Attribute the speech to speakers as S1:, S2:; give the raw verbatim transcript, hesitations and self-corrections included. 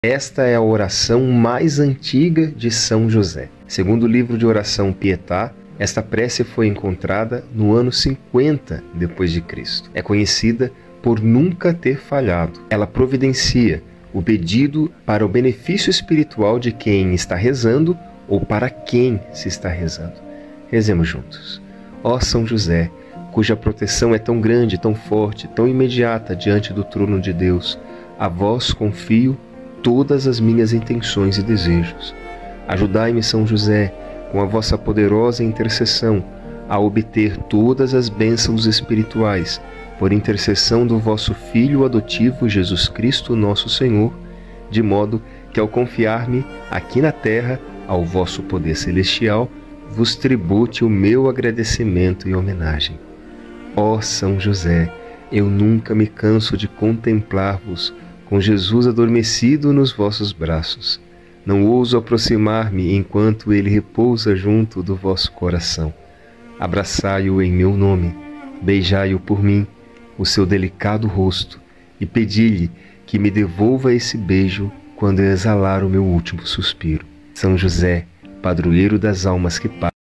S1: Esta é a oração mais antiga de São José. Segundo o livro de oração Pietà, esta prece foi encontrada no ano cinquenta depois de Cristo. É conhecida por nunca ter falhado. Ela providencia o pedido para o benefício espiritual de quem está rezando ou para quem se está rezando. Rezemos juntos. Ó São José, cuja proteção é tão grande, tão forte, tão imediata diante do trono de Deus, a vós confio todas as minhas intenções e desejos. Ajudai-me, São José, com a vossa poderosa intercessão, a obter todas as bênçãos espirituais, por intercessão do vosso Filho adotivo Jesus Cristo, nosso Senhor, de modo que, ao confiar-me aqui na terra ao vosso poder celestial, vos tribute o meu agradecimento e homenagem. Ó São José, eu nunca me canso de contemplar-vos com Jesus adormecido nos vossos braços. Não ouso aproximar-me enquanto ele repousa junto do vosso coração. Abraçai-o em meu nome, beijai-o por mim, o seu delicado rosto, e pedi-lhe que me devolva esse beijo quando eu exalar o meu último suspiro. São José, padroeiro das almas que